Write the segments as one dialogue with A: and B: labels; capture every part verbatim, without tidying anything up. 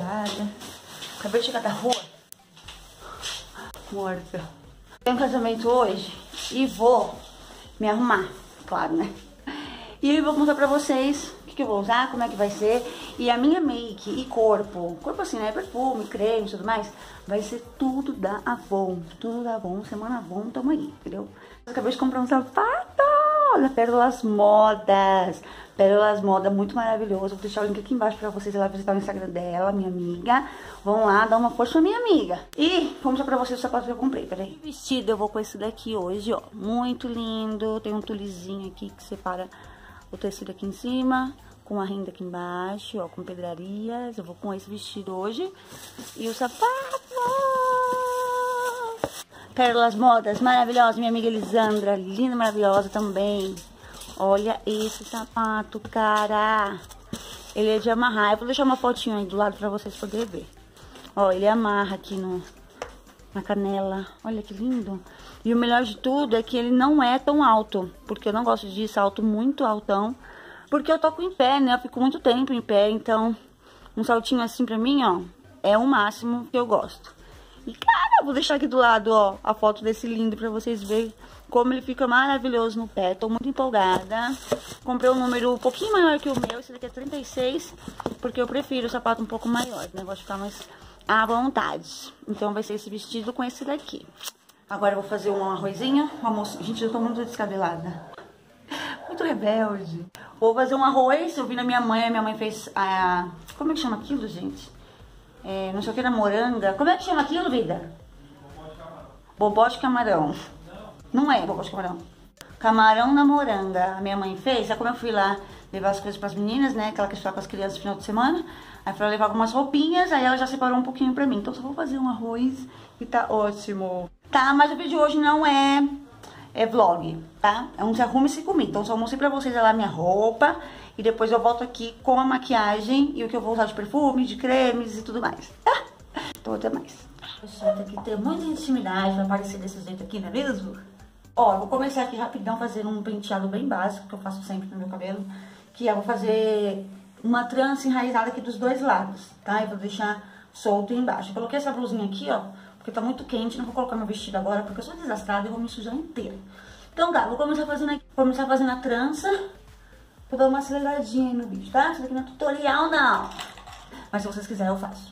A: empolgada. Acabei de chegar da rua. Morta. Tenho um casamento hoje e vou me arrumar, claro, né? E eu vou mostrar pra vocês o que, que eu vou usar, como é que vai ser. E a minha make e corpo, corpo assim, né? Perfume, creme e tudo mais, vai ser tudo da Avon. Tudo da Avon, semana Avon, tamo aí, entendeu? Eu acabei de comprar um sapato da Pérolas Modas. Pérolas Moda, muito maravilhoso. Vou deixar o link aqui embaixo pra vocês ir lá visitar o Instagram dela, minha amiga. Vão lá, dar uma força pra minha amiga. E vou mostrar pra vocês o sapato que eu comprei, peraí. Vestido eu vou com esse daqui hoje, ó. Muito lindo. Tem um tulizinho aqui que separa o tecido aqui em cima, com a renda aqui embaixo, ó, com pedrarias. Eu vou com esse vestido hoje. E o sapato... Pérolas Modas, maravilhosa. Minha amiga Elisandra, linda, maravilhosa também. Olha esse sapato, cara. Ele é de amarrar. Eu vou deixar uma fotinha aí do lado pra vocês poderem ver. Ó, ele amarra aqui no, na canela. Olha que lindo. E o melhor de tudo é que ele não é tão alto. Porque eu não gosto de salto muito altão. Porque eu toco em pé, né? Eu fico muito tempo em pé. Então, um saltinho assim pra mim, ó, é o máximo que eu gosto. E, cara, eu vou deixar aqui do lado, ó, a foto desse lindo pra vocês verem como ele fica maravilhoso no pé. Tô muito empolgada. Comprei um número um pouquinho maior que o meu. Esse daqui é trinta e seis, porque eu prefiro o sapato um pouco maior, né? Gosto de ficar mais à vontade. Então vai ser esse vestido com esse daqui. Agora eu vou fazer um arrozinho. Um almoço. Gente, eu tô muito descabelada. Muito rebelde. Vou fazer um arroz. Eu vi na minha mãe. A minha mãe fez a... Como é que chama aquilo, gente? É, não sei o que, na moranga. Como é que chama aquilo, vida? Bobó de camarão. Não é bobó de camarão. Camarão na moranga. A minha mãe fez. Aí como eu fui lá levar as coisas pras meninas, né? Que ela quer estar com as crianças no final de semana. Aí foi levar algumas roupinhas. Aí ela já separou um pouquinho pra mim. Então só vou fazer um arroz e tá ótimo. Tá, mas o vídeo de hoje não é, é vlog, tá? É um se arrume-se comigo. Então só mostrei pra vocês lá minha roupa. E depois eu volto aqui com a maquiagem e o que eu vou usar de perfume, de cremes e tudo mais. Tá? Então até mais. Pessoal, tem que ter muita intimidade pra aparecer desse jeito aqui, não é mesmo? Ó, eu vou começar aqui rapidão fazendo um penteado bem básico, que eu faço sempre no meu cabelo. Que eu vou fazer uma trança enraizada aqui dos dois lados, tá? Eu vou deixar solto embaixo. Eu coloquei essa blusinha aqui, ó, porque tá muito quente. Não vou colocar meu vestido agora, porque eu sou desastrada e vou me sujar inteira. Então, tá, vou começar fazendo aqui, vou começar fazendo a trança. Vou dar uma aceleradinha aí no vídeo, tá? Isso daqui não é tutorial, não. Mas se vocês quiserem, eu faço.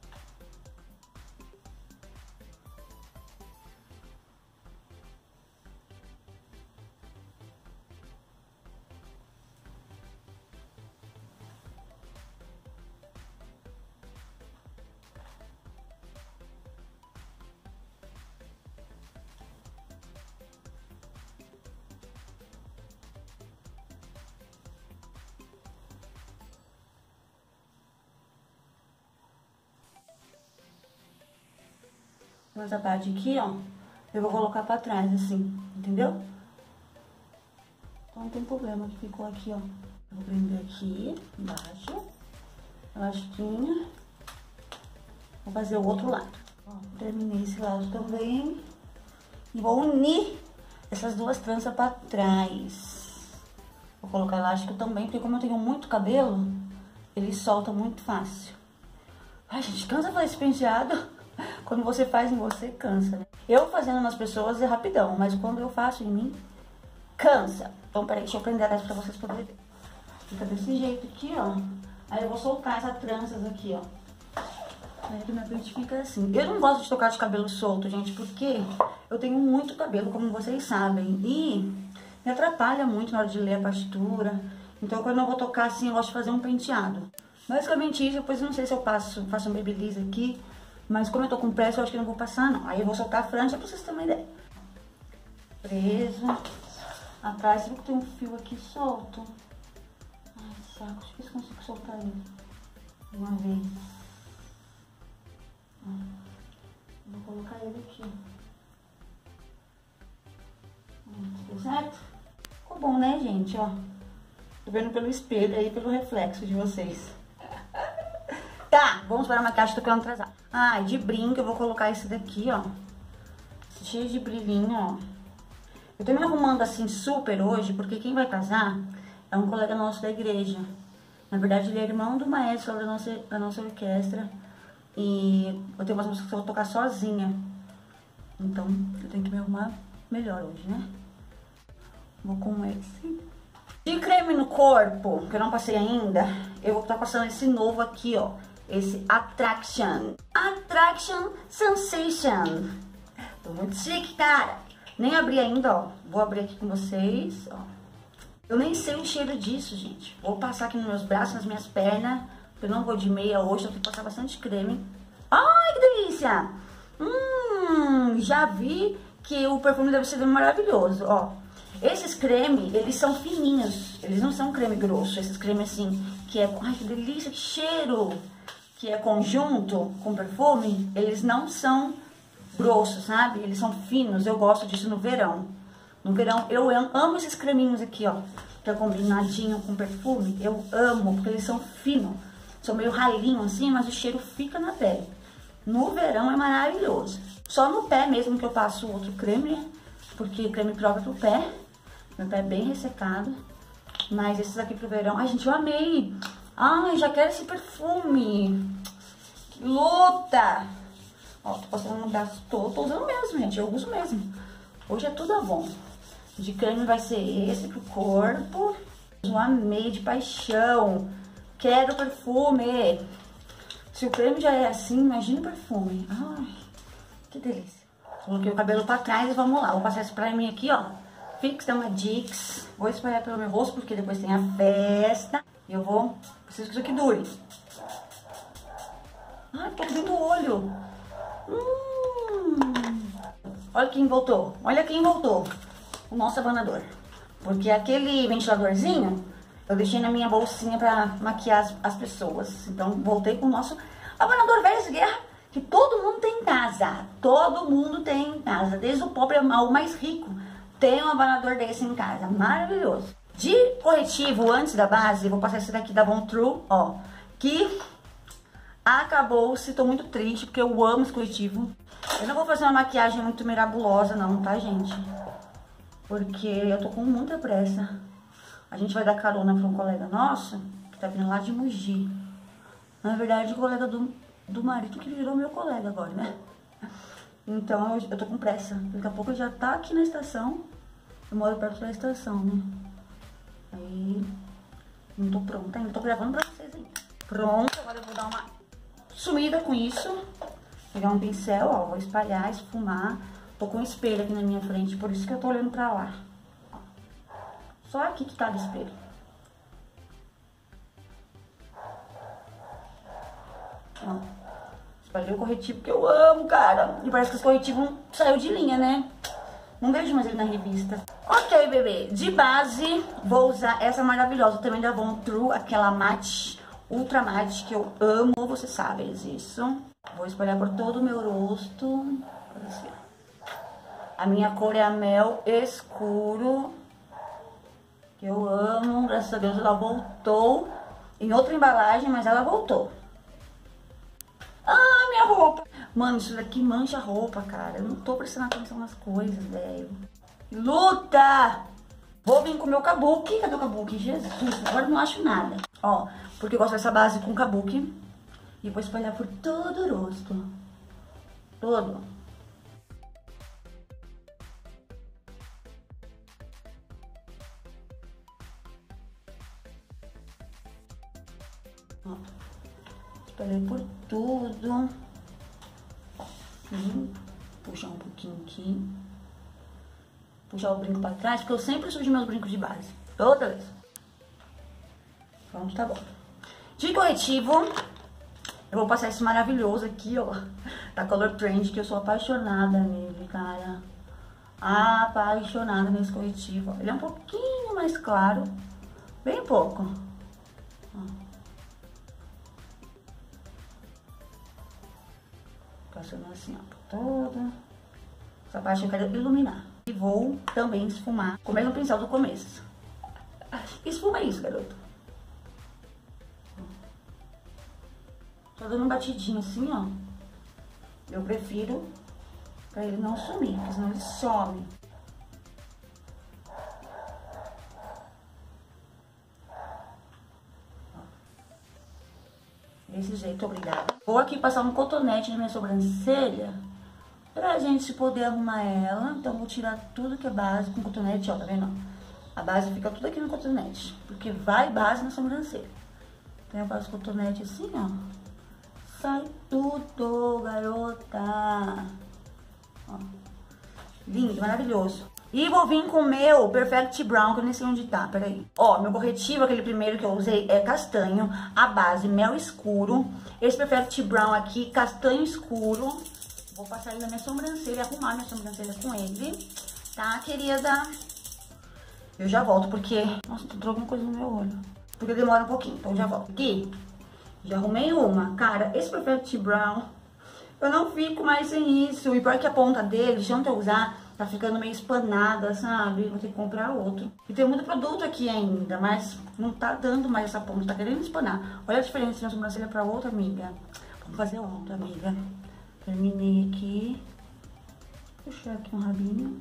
A: Essa parte aqui, ó, eu vou colocar pra trás, assim, entendeu? Então não tem problema que ficou aqui, ó. Eu vou prender aqui, embaixo, elastiquinha. Vou fazer o outro lado. Ó, terminei esse lado também. E vou unir essas duas tranças pra trás. Vou colocar elástico também, porque como eu tenho muito cabelo, ele solta muito fácil. Ai, gente, cansa fazer esse penteado. Quando você faz em você, cansa, né? Eu fazendo nas pessoas é rapidão, mas quando eu faço em mim, cansa. Então, peraí, deixa eu prender essa pra vocês poderem ver. Fica desse jeito aqui, ó. Aí eu vou soltar essas tranças aqui, ó. Aí que minha pente fica assim. Eu não gosto de tocar de cabelo solto, gente, porque eu tenho muito cabelo, como vocês sabem. E me atrapalha muito na hora de ler a partitura. Então, quando eu vou tocar assim, eu gosto de fazer um penteado. Basicamente isso, depois eu não sei se eu passo, faço um babyliss aqui. Mas como eu tô com pressa, eu acho que não vou passar, não. Aí eu vou soltar a franja pra vocês terem uma ideia. Preso. Atrás, você viu que tem um fio aqui solto? Ai, saco. Acho que eu consigo soltar ele. De uma vez. Vou colocar ele aqui. Deu certo? Ficou bom, né, gente? Ó. Tô vendo pelo espelho aí, pelo reflexo de vocês. Tá, vamos para a maquiagem, tô querendo atrasar. Ah, de brinco eu vou colocar esse daqui, ó. Cheio de brilhinho, ó. Eu tô me arrumando assim super hoje, porque quem vai casar é um colega nosso da igreja. Na verdade, ele é irmão do maestro da nossa, da nossa orquestra. E eu tenho umas músicas que eu vou tocar sozinha. Então, eu tenho que me arrumar melhor hoje, né? Vou com esse. De creme no corpo, que eu não passei ainda, eu vou estar passando esse novo aqui, ó. Esse Attraction. Attraction Sensation. Tô muito chique, cara. Nem abri ainda, ó. Vou abrir aqui com vocês, ó. Eu nem sei o cheiro disso, gente. Vou passar aqui nos meus braços, nas minhas pernas. Eu não vou de meia hoje, eu tenho que passar bastante creme. Ai, que delícia! Hum, já vi que o perfume deve ser maravilhoso, ó. Esses cremes, eles são fininhos. Eles não são creme grosso. Esses cremes assim, que é... Ai, que delícia, que cheiro! Que é conjunto com perfume, eles não são grossos, sabe? Eles são finos. Eu gosto disso no verão. No verão, eu amo esses creminhos aqui, ó. Que é combinadinho com perfume. Eu amo, porque eles são finos. São meio ralinhos assim, mas o cheiro fica na pele. No verão é maravilhoso. Só no pé mesmo que eu passo outro creme, né? Porque creme próprio pro pé. Meu pé é bem ressecado. Mas esses aqui pro verão... Ai, gente, eu amei! Ai, já quero esse perfume! Que luta! Ó, tô passando no braço todo. Tô usando mesmo, gente. Eu uso mesmo. Hoje é tudo bom. De creme vai ser esse pro corpo. Eu amei de paixão. Quero perfume. Se o creme já é assim, imagina o perfume. Ai, que delícia. Coloquei o cabelo pra trás e vamos lá. Vou passar esse pra mim aqui, ó. Fix da Madix. Vou espalhar pelo meu rosto, porque depois tem a festa. E eu vou... Preciso que isso aqui dure. Ai, tô abrindo o olho. Hum. Olha quem voltou. Olha quem voltou. O nosso abanador. Porque aquele ventiladorzinho... Eu deixei na minha bolsinha pra maquiar as, as pessoas. Então, voltei com o nosso abanador velho de guerra, que todo mundo tem em casa. Todo mundo tem em casa. Desde o pobre ao mais rico, tem um abanador desse em casa. Maravilhoso. De corretivo, antes da base, vou passar esse daqui da Von True, ó. Que acabou-se. Tô muito triste, porque eu amo esse corretivo. Eu não vou fazer uma maquiagem muito mirabulosa, não, tá, gente? Porque eu tô com muita pressa. A gente vai dar carona pra um colega nosso, que tá vindo lá de Mogi. Na verdade, o colega do, do marido, que virou meu colega agora, né? Então, eu, eu tô com pressa. Daqui a pouco ele já tá aqui na estação. Eu moro perto da estação, né? Aí, não tô pronta ainda. Tô gravando pra vocês ainda. Pronto, agora eu vou dar uma sumida com isso. Pegar um pincel, ó, vou espalhar, esfumar. Tô com um espelho aqui na minha frente, por isso que eu tô olhando pra lá. Só aqui que tá o espelho. Ó, espalhei o corretivo que eu amo, cara. E parece que esse corretivo saiu de linha, né? Não vejo mais ele na revista. Ok, bebê. De base, vou usar essa maravilhosa também da Von True, aquela matte, ultra matte, que eu amo. Você sabe isso. Vou espalhar por todo o meu rosto. A minha cor é a mel escuro. Que eu amo, graças a Deus ela voltou em outra embalagem, mas ela voltou. Ah, minha roupa! Mano, isso daqui mancha a roupa, cara. Eu não tô prestando atenção nas coisas, velho. Luta! Vou vir com o meu kabuki. Cadê o kabuki? Jesus, agora eu não acho nada. Ó, porque eu gosto dessa base com kabuki. E vou espalhar por todo o rosto. Todo. Ó, espalhei por tudo. Hum, puxar um pouquinho aqui. Puxar o brinco pra trás, porque eu sempre sujo meus brincos de base. Toda vez. Pronto, tá bom. De corretivo, eu vou passar esse maravilhoso aqui, ó. Da Color Trend, que eu sou apaixonada nele, cara. Apaixonada nesse corretivo. Ele é um pouquinho mais claro. Bem pouco. Ó. Passando assim, ó, por toda. Essa parte eu quero iluminar. E vou também esfumar com o mesmo pincel do começo. Esfuma isso, garoto. Só dando um batidinho assim, ó. Eu prefiro pra ele não sumir, porque senão ele some. Desse jeito, obrigada. Vou aqui passar um cotonete na minha sobrancelha pra gente poder arrumar ela. Então, vou tirar tudo que é base com cotonete, ó, tá vendo? A base fica tudo aqui no cotonete, porque vai base na sobrancelha. Então, eu passo cotonete assim, ó. Sai tudo, garota. Ó. Lindo, maravilhoso. E vou vir com o meu Perfect Brown, que eu nem sei onde tá, peraí. Ó, meu corretivo, aquele primeiro que eu usei, é castanho. A base, mel escuro. Esse Perfect Brown aqui, castanho escuro. Vou passar ele na minha sobrancelha, arrumar minha sobrancelha com ele. Tá, querida? Eu já volto, porque... Nossa, entrou alguma coisa no meu olho. Porque demora um pouquinho, então eu já volto. Aqui, já arrumei uma. Cara, esse Perfect Brown, eu não fico mais sem isso. E pior que a ponta dele, de tanto eu usar... Tá ficando meio espanada, sabe? Vou ter que comprar outro. E tem muito produto aqui ainda, mas não tá dando mais essa ponta. Tá querendo espanar. Olha a diferença de uma sobrancelha pra outra, amiga. Vamos fazer outra, amiga. Terminei aqui. Puxar aqui um rabinho.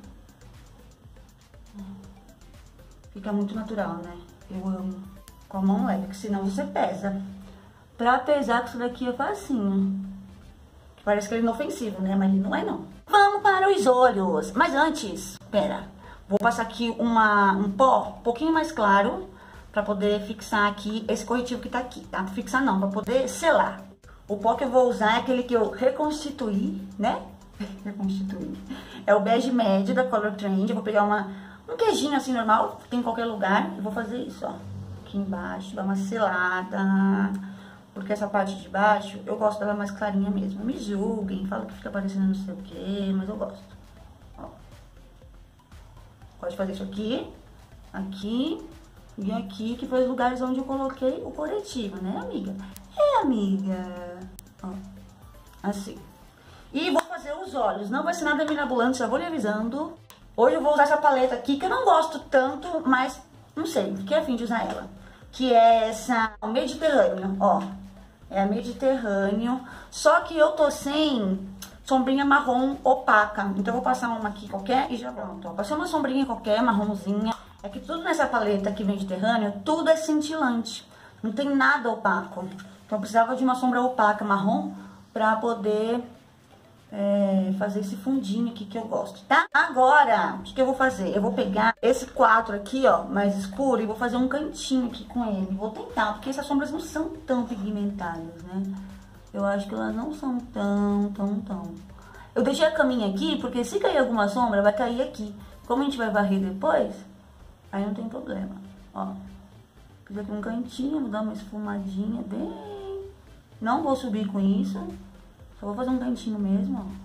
A: Fica muito natural, né? Eu amo. Com a mão leve, porque senão você pesa. Pra pesar, que isso daqui é facinho. Parece que ele é inofensivo, né? Mas não é, não. Vamos para os olhos. Mas antes, pera. Vou passar aqui uma, um pó um pouquinho mais claro pra poder fixar aqui esse corretivo que tá aqui, tá? Fixar não, pra poder selar. O pó que eu vou usar é aquele que eu reconstituí, né? Reconstituí. É o bege médio da Color Trend. Eu vou pegar uma, um queijinho assim normal, tem em qualquer lugar. E vou fazer isso, ó. Aqui embaixo, dar uma selada. Porque essa parte de baixo, eu gosto dela mais clarinha mesmo. Me julguem, falam que fica parecendo não sei o que, mas eu gosto. Ó. Pode fazer isso aqui, aqui e aqui, que foi os lugares onde eu coloquei o corretivo, né, amiga? É, amiga. Ó, assim. E vou fazer os olhos. Não vai ser nada mirabolante, já vou lhe avisando. Hoje eu vou usar essa paleta aqui, que eu não gosto tanto, mas não sei, fiquei a fim de usar ela. Que é essa Mediterrâneo, ó. É a Mediterrâneo, só que eu tô sem sombrinha marrom opaca. Então eu vou passar uma aqui qualquer e já pronto. Ó, passei uma sombrinha qualquer, marronzinha. É que tudo nessa paleta aqui Mediterrâneo, tudo é cintilante. Não tem nada opaco. Então eu precisava de uma sombra opaca marrom pra poder é, fazer esse fundinho aqui que eu gosto, tá? Agora, o que, que eu vou fazer? Eu vou pegar esse quatro aqui, ó, mais escuro, e vou fazer um cantinho aqui com ele. Vou tentar, porque essas sombras não são tão pigmentadas, né? Eu acho que elas não são tão, tão, tão. Eu deixei a caminha aqui, porque se cair alguma sombra, vai cair aqui. Como a gente vai varrer depois, aí não tem problema, ó. Fiz aqui um cantinho, vou dar uma esfumadinha bem... Não vou subir com isso. Só vou fazer um cantinho mesmo, ó.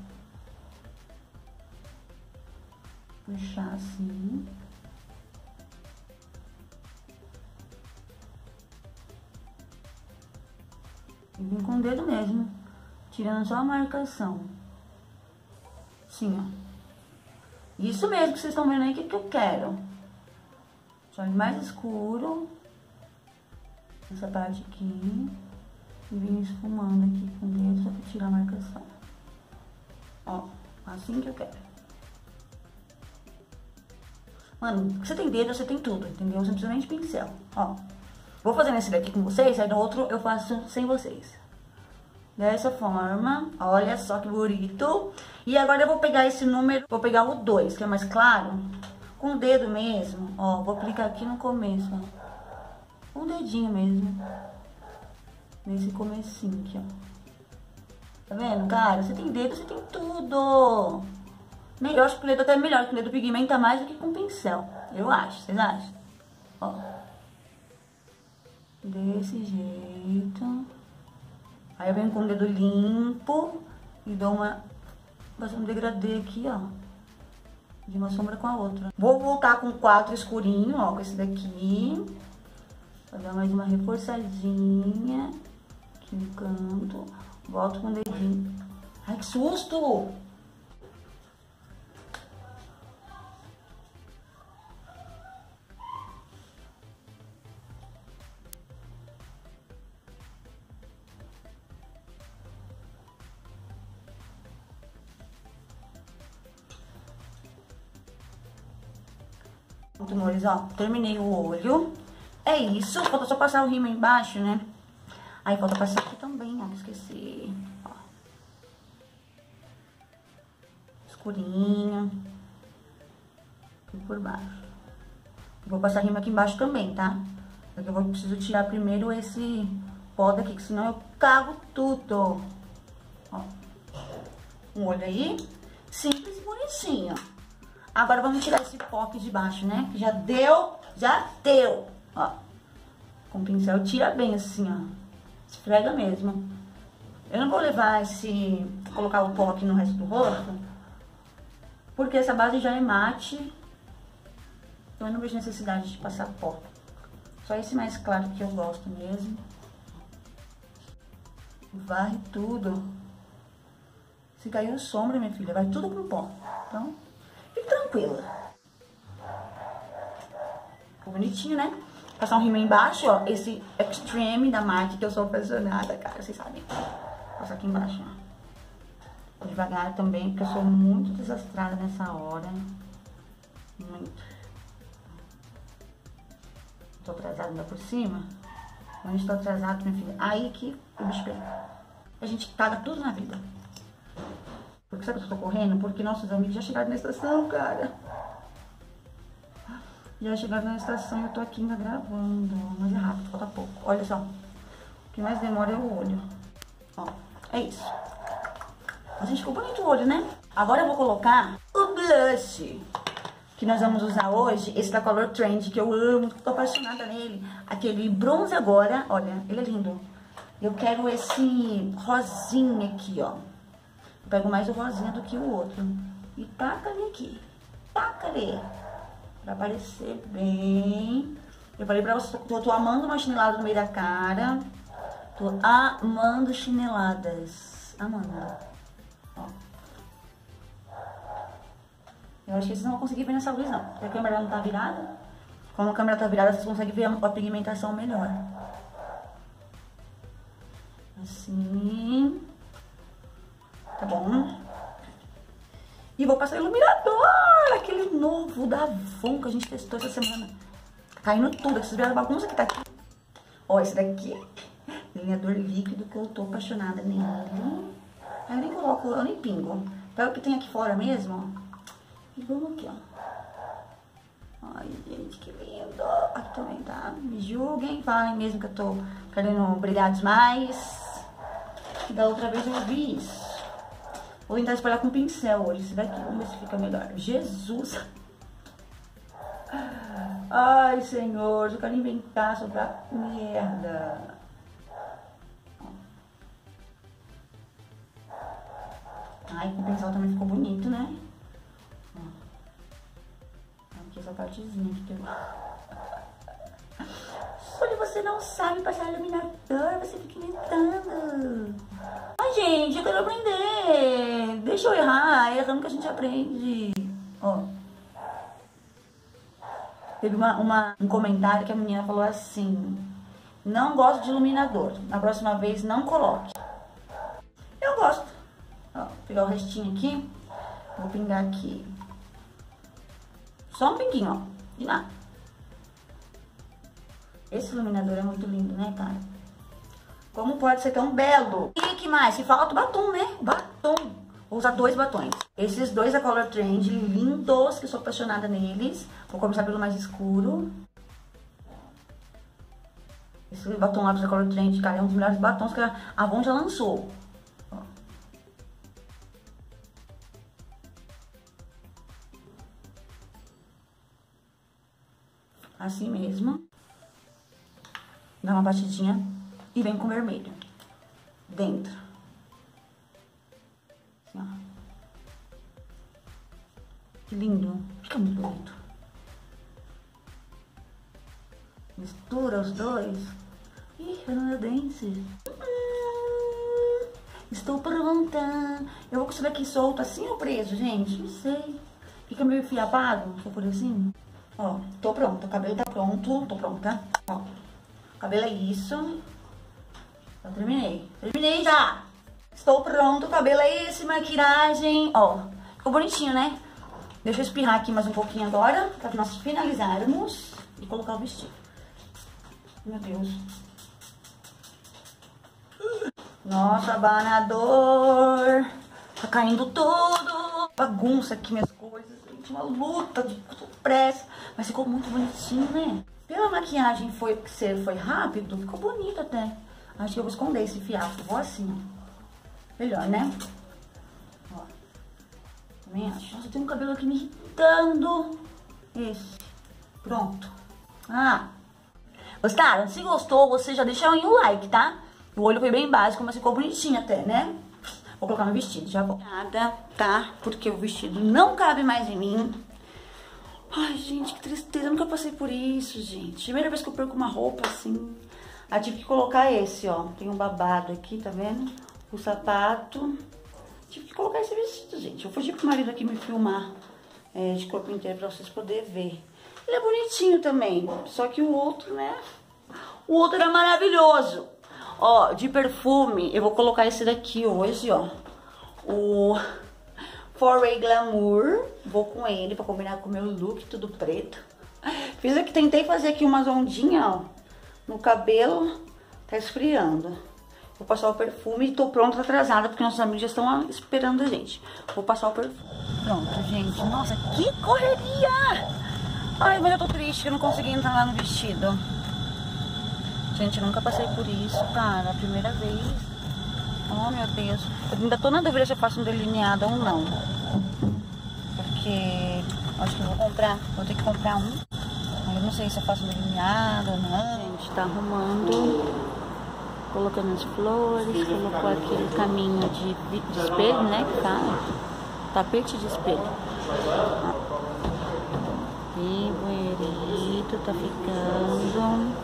A: Puxar assim. E vim com o dedo mesmo, tirando só a marcação. Assim, ó. Isso mesmo que vocês estão vendo aí, que, que eu quero. Só mais escuro. Essa parte aqui. E vim esfumando aqui com o dedo, só pra tirar a marcação. Ó, assim que eu quero. Mano, você tem dedo, você tem tudo, entendeu? Você não precisa nem de pincel, ó. Vou fazer nesse daqui com vocês, aí no outro eu faço sem vocês. Dessa forma, olha só que bonito. E agora eu vou pegar esse número, vou pegar o dois, que é mais claro, com o dedo mesmo, ó. Vou aplicar aqui no começo, ó. Com o dedinho mesmo. Nesse comecinho aqui, ó. Tá vendo, cara? Você tem dedo, você tem tudo. Eu acho que o dedo até é melhor, que o dedo pigmenta mais do que com pincel. Eu acho, vocês acham? Ó. Desse jeito. Aí eu venho com o dedo limpo e dou uma... fazer um degradê aqui, ó. De uma sombra com a outra. Vou voltar com quatro escurinho, ó, com esse daqui. Vou dar mais uma reforçadinha aqui no canto. Volto com o dedinho. Ai, que susto! Pronto, amores, ó. Terminei o olho. É isso. Falta só passar o rímel embaixo, né? Aí falta passar aqui também. também, ó, esqueci. Ó. Escurinho. Aqui por baixo. Vou passar rima aqui embaixo também, tá? Porque eu vou, preciso tirar primeiro esse pó daqui, que senão eu cago tudo. Ó. Um olho aí. Simples e bonitinho. Agora vamos tirar esse pó aqui de baixo, né? Que já deu, já deu. Ó. Com o pincel tira bem assim, ó. Esfrega mesmo. Eu não vou levar esse... colocar o pó aqui no resto do rosto. Porque essa base já é mate. Então eu não vejo necessidade de passar pó. Só esse mais claro que eu gosto mesmo. Varre tudo. Se caiu sombra, minha filha, vai tudo pro pó. Então, fique tranquila. Ficou bonitinho, né? Passar um rímel embaixo, ó. Esse Extreme da MAC, que eu sou apaixonada, cara. Vocês sabem. Passar aqui embaixo, ó. Devagar também, porque eu sou muito desastrada nessa hora. Muito. Tô atrasada ainda por cima. Quando estou atrasada, minha filha, aí que o bicho pega. A gente caga tudo na vida. Porque sabe que eu tô correndo? Porque nossos amigos já chegaram na estação, cara. Já chegaram na estação e eu tô aqui ainda gravando. Mas é rápido, falta pouco. Olha só. O que mais demora é o olho. Ó, é isso. A gente ficou bonito o olho, né? Agora eu vou colocar o blush. Que nós vamos usar hoje, esse da Color Trend, que eu amo, tô apaixonada nele. Aquele bronze agora, olha, ele é lindo. Eu quero esse rosinha aqui, ó. Eu pego mais o rosinha do que o outro. E taca ali aqui. Taca ali. Pra aparecer bem. Eu falei pra você, tô, tô amando uma chinelada no meio da cara. Tô amando chineladas. Amando. Ó. Eu acho que vocês não vão conseguir ver nessa luz, não. Porque a câmera não tá virada. Quando a câmera tá virada, vocês conseguem ver a, a pigmentação melhor. Assim. Tá bom? E vou passar o iluminador, aquele novo da Avon que a gente testou essa semana. Tá caindo tudo, vocês viram a bagunça que tá aqui? Ó, esse daqui, delineador líquido, que eu tô apaixonada nele. Aí eu nem coloco, eu nem pingo. Pega o que tem aqui fora mesmo, ó. E vamos aqui, ó. Ai, gente, que lindo. Aqui também, tá? Me julguem, falem mesmo que eu tô querendo brilhar demais. E da outra vez eu vi isso. Vou tentar espalhar com pincel hoje, esse daqui. Vamos ver se fica melhor. Jesus! Ai, Senhor, eu quero inventar sobre a merda. Ai, com o pincel também ficou bonito, né? Aqui essa partezinha que tem. Quando você não sabe passar iluminador, você fica inventando. Ai, gente, eu quero aprender. Deixa eu errar, errando que a gente aprende. Ó. Teve uma, uma, um comentário que a menina falou assim: não gosto de iluminador. Na próxima vez, não coloque. Eu gosto. Ó, vou pegar o restinho aqui. Vou pingar aqui. Só um pinguinho, ó. De nada. Esse iluminador é muito lindo, né, cara? Como pode ser tão belo? E que mais? Se falta o batom, né? Batom. Vou usar dois batons. Esses dois da Color Trend, lindos, que eu sou apaixonada neles. Vou começar pelo mais escuro. Esse batom lápis da Color Trend, cara, é um dos melhores batons que a Avon já lançou. Ó. Assim mesmo. Dá uma batidinha e vem com vermelho. Dentro. Assim, ó. Que lindo. Fica muito bonito. Mistura os dois. Ih, Fernanda Dance. Hum, estou pronta. Eu vou com isso daqui solto assim ou preso, gente? Não sei. Fica meio fiapado, se eu for assim. Ó, tô pronta. O cabelo tá pronto. Tô pronta. Ó. O cabelo é isso. Já terminei. Terminei já. Estou pronto. O cabelo é esse, maquiagem. Ó, ficou bonitinho, né? Deixa eu espirrar aqui mais um pouquinho agora, pra nós finalizarmos e colocar o vestido. Meu Deus. Nossa, abanador. Tá caindo tudo. Bagunça aqui minhas coisas. Gente, uma luta de pressa. Mas ficou muito bonitinho, né? Pela maquiagem foi, foi rápido, ficou bonito até. Acho que eu vou esconder esse fiapo. Vou assim, ó. Melhor, né? Ó. Também acho. Nossa, tem um cabelo aqui me irritando. Esse. Pronto. Ah. Gostaram? Se gostou, você já deixa aí um like, tá? O olho foi bem básico, mas ficou bonitinho até, né? Vou colocar no vestido, já vou. Nada, tá? Porque o vestido não cabe mais em mim. Ai, gente, que tristeza. Eu nunca passei por isso, gente. Primeira vez que eu perco uma roupa assim. Aí tive que colocar esse, ó. Tem um babado aqui, tá vendo? O sapato. Tive que colocar esse vestido, gente. Eu fugi pro marido aqui me filmar é, de corpo inteiro pra vocês poderem ver. Ele é bonitinho também. Só que o outro, né? O outro era maravilhoso. Ó, de perfume, eu vou colocar esse daqui hoje, ó. O Foray Glamour. Vou com ele pra combinar com o meu look, tudo preto. Fiz aqui, tentei fazer aqui umas ondinhas, ó, no cabelo. Tá esfriando. Vou passar o perfume e tô pronta, atrasada, porque nossos amigos já estão esperando a gente. Vou passar o perfume. Pronto, gente. Nossa, que correria! Ai, mas eu tô triste que eu não consegui entrar lá no vestido. Gente, eu nunca passei por isso, cara. A primeira vez. Oh, meu Deus. Eu ainda tô na dúvida se eu faço um delineado ou não. Porque acho que eu vou comprar. Vou ter que comprar um. Eu não sei se eu faço um delineado ou não. Gente, tá arrumando. Colocando as flores. Colocou aquele caminho de, de espelho, né? Que tá. Tapete de espelho. E buerito tá ficando.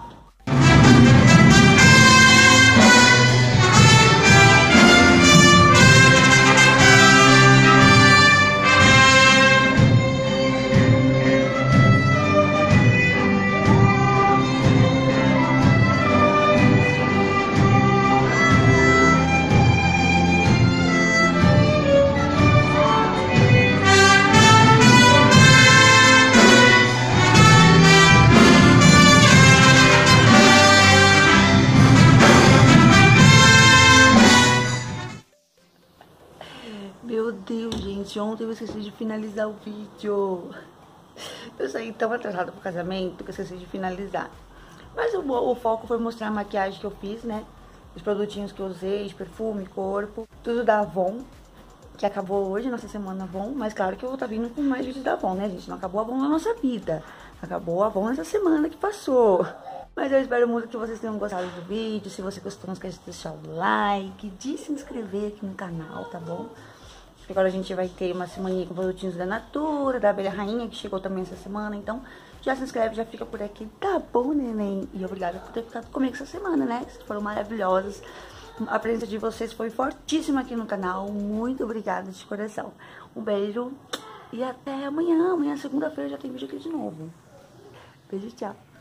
A: Meu Deus, gente, ontem eu esqueci de finalizar o vídeo. Eu saí tão atrasada pro casamento que eu esqueci de finalizar. Mas o, o foco foi mostrar a maquiagem que eu fiz, né? Os produtinhos que eu usei, de perfume, corpo. Tudo da Avon, que acabou hoje, nossa semana Avon. Mas claro que eu vou estar vindo com mais vídeos da Avon, né, gente? Não acabou a Avon na nossa vida. Acabou a Avon nessa semana que passou. Mas eu espero muito que vocês tenham gostado do vídeo. Se você gostou, não esquece de deixar o like, de se inscrever aqui no canal, tá bom? Agora a gente vai ter uma semaninha com produtinhos da Natura, da Abelha Rainha, que chegou também essa semana. Então, já se inscreve, já fica por aqui. Tá bom, neném? E obrigada por ter ficado comigo essa semana, né? Vocês foram maravilhosos. A presença de vocês foi fortíssima aqui no canal. Muito obrigada de coração. Um beijo e até amanhã. Amanhã, segunda-feira, já tem vídeo aqui de novo. Beijo, tchau.